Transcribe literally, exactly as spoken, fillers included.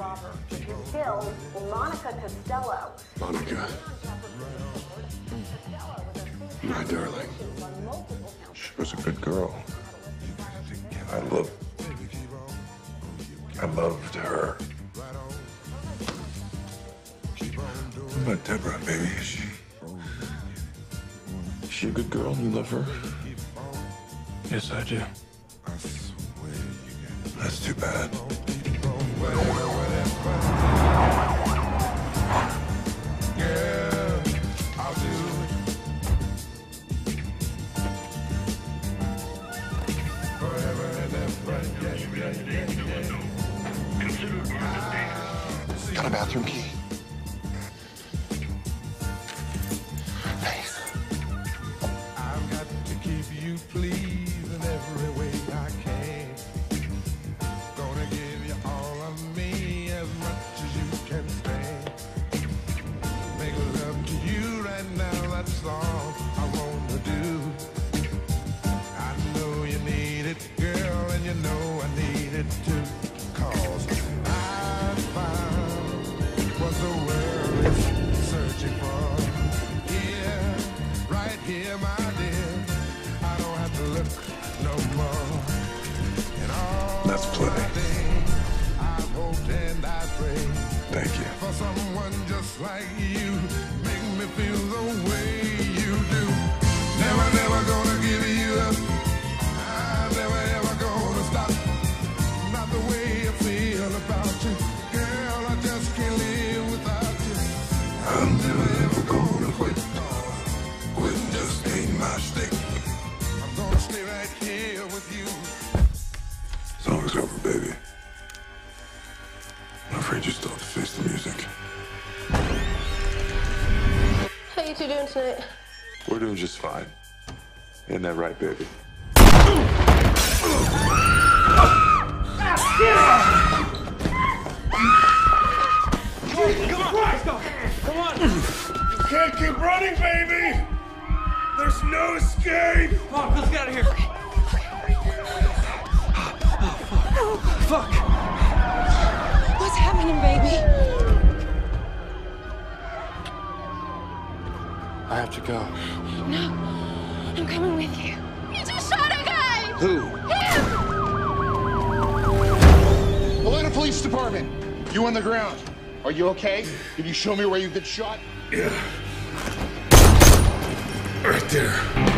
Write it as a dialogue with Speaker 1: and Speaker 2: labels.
Speaker 1: robber who killed Monica Costello.
Speaker 2: Monica. My darling. She was a good girl. I loved... I loved her. What about Deborah, baby? Is she... Is she a good girl? You love her?
Speaker 3: Yes, I do.
Speaker 2: That's too bad. Got a bathroom key? Thanks.
Speaker 4: I've got to keep you pleased in every way I can. Gonna give you all of me as much as you can stand. Make love to you right now, that's all I wanna do. I know you need it, girl, and you know I need it too. Cause I found what the world is searching for. Here, right here, my dear. I don't have to look no more. And all
Speaker 2: That's plenty.
Speaker 4: I hoped and I prayed.
Speaker 2: Thank you.
Speaker 4: For someone just like you, make me feel the way you do. Never, never gonna give you up. I'm never, ever gonna stop. Not the way I feel about you. Girl, I just can't live without you.
Speaker 2: I'm never, ever gonna quit. Quitting just ain't my stick.
Speaker 4: I'm gonna stay right here with you.
Speaker 2: Song's over, baby. I'm afraid you still have to face the music.
Speaker 5: How you two doing tonight?
Speaker 2: We're doing just fine. Isn't that right, baby?
Speaker 3: Come on, let's go. Come on.
Speaker 2: You can't keep running, baby! There's no escape!
Speaker 3: Come on, let's get out of here. Oh, fuck.
Speaker 5: What's happening, baby?
Speaker 3: I have to go.
Speaker 5: No, I'm coming with you. You just shot a guy!
Speaker 3: Who?
Speaker 5: Him!
Speaker 6: Atlanta Police Department, you on the ground. Are you okay? Can you show me where you've been shot?
Speaker 2: Yeah. Right there.